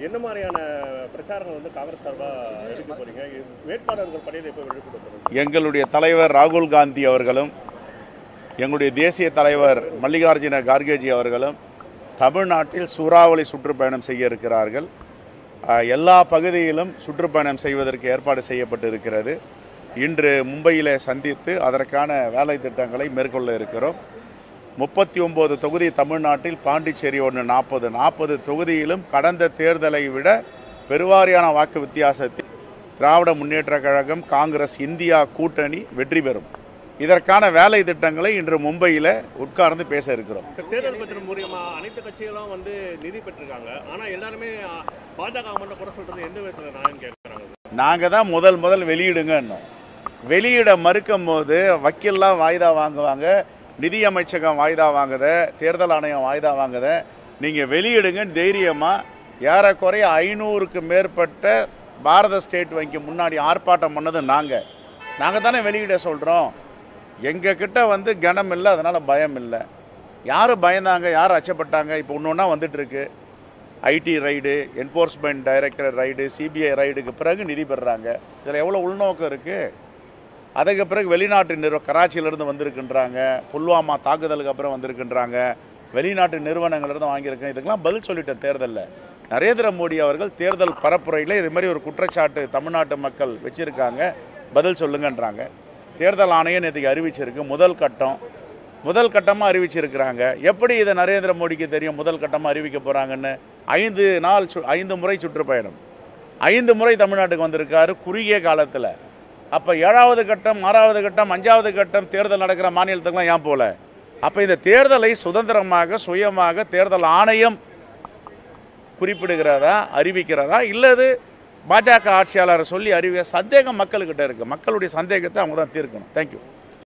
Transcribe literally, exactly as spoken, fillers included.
என்ன மாதிரியான பிரச்சாரங்கள் வந்து காங்கிரஸ் சார்பாக எடுக்க போறீங்க? வேட்பாளர்கள் பட்டியலை எப்போ வெளியிடப்படுறது? எங்களுடைய தலைவர் ராகுல் காந்தி அவர்களும் எங்களுடைய தேசிய தலைவர் மல்லிகார்ஜுன கார்கேஜி அவர்களும் தமிழ்நாட்டில் சூறாவளி சுற்றுப்பயணம் செய்ய இருக்கிறார்கள். எல்லா பகுதியிலும் சுற்றுப்பயணம் செய்வதற்கு ஏற்பாடு செய்யப்பட்டு இருக்கிறது. இன்று மும்பையில் சந்தித்து அதற்கான வேலை திட்டங்களை மேற்கொள்ள இருக்கிறோம். முப்பத்தி ஒம்பது தொகுதி தமிழ்நாட்டில், பாண்டிச்சேரி ஒன்று நாற்பது நாற்பது தொகுதியிலும் கடந்த தேர்தலை விட பெருவாரியான வாக்கு வித்தியாசத்தில் திராவிட முன்னேற்ற கழகம், காங்கிரஸ், இந்தியா கூட்டணி வெற்றி பெறும். இதற்கான வேலை திட்டங்களை இன்று மும்பையில் உட்கார்ந்து பேச இருக்கிறோம். தேர்தல் பத்திரம் மூலியமா அனைத்து கட்சிகளும் வந்து நிதி பெற்றிருக்காங்க. ஆனால் எல்லாருமே பாஜக மட்டும் குறை சொல்றது எந்த விதத்தில் நான் கேட்குறாங்க? நாங்கள் தான் முதல் முதல் வெளியிடுங்க வெளியிட மறுக்கும் போது வக்கீல்லாம் வாய்தா வாங்குவாங்க, நிதியமைச்சகம் வாய்தா வாங்குத, தேர்தல் ஆணையம் வாய்தா வாங்குத. நீங்கள் வெளியிடுங்கன்னு தைரியமாக ஏறக்குறைய ஐநூறுக்கு மேற்பட்ட பாரத ஸ்டேட் வங்கி முன்னாடி ஆர்ப்பாட்டம் பண்ணது நாங்கள் நாங்கள் தானே வெளியிட சொல்கிறோம். எங்கள் கிட்ட வந்து கனம் இல்லை, அதனால் பயம் இல்லை. யார் பயந்தாங்க, யார் அச்சப்பட்டாங்க? இப்போ ஒன்று ஒன்றா வந்துட்டுருக்கு. IT raid, enforcement director raid, CBI ரைடுக்கு பிறகு நிதி பெறுறாங்க. இதில் எவ்வளோ உள்நோக்கம் இருக்குது? அதுக்கு பிறகு வெளிநாட்டு நிறுவ கராச்சியிலேருந்து வந்திருக்கின்றாங்க, புல்வாமா தாக்குதலுக்கு அப்புறம் வந்திருக்கின்றாங்க, வெளிநாட்டு நிறுவனங்கள்லேருந்து வாங்கியிருக்கேன். இதுக்கெல்லாம் பதில் சொல்லிட்டேன். தேர்தலில் நரேந்திர மோடி அவர்கள் தேர்தல் பரப்புரையில் இது மாதிரி ஒரு குற்றச்சாட்டு தமிழ்நாட்டு மக்கள் வச்சுருக்காங்க, பதில் சொல்லுங்கன்றாங்க. தேர்தல் ஆணையம் நேற்றுக்கு அறிவிச்சிருக்கு. முதல் கட்டம் முதல் கட்டமாக அறிவிச்சிருக்கிறாங்க. எப்படி இதை நரேந்திர மோடிக்கு தெரியும் முதல் கட்டமாக அறிவிக்க போகிறாங்கன்னு? ஐந்து நாள் சு ஐந்து முறை சுற்றுப்பயணம், ஐந்து முறை தமிழ்நாட்டுக்கு வந்திருக்காரு குறுகிய காலத்தில். அப்போ ஏழாவது கட்டம், ஆறாவது கட்டம், அஞ்சாவது கட்டம் தேர்தல் நடக்கிற மாநிலத்துக்குலாம் ஏன் போல? அப்போ இந்த தேர்தலை சுதந்திரமாக சுயமாக தேர்தல் ஆணையம் குறிப்பிடுகிறதா, அறிவிக்கிறதா, இல்லது பாஜக ஆட்சியாளரை சொல்லி அறிவிக்க? சந்தேகம் மக்கள்கிட்ட இருக்குது. மக்களுடைய சந்தேகத்தை அவங்க தான் தீர்க்கணும். தேங்க்யூ.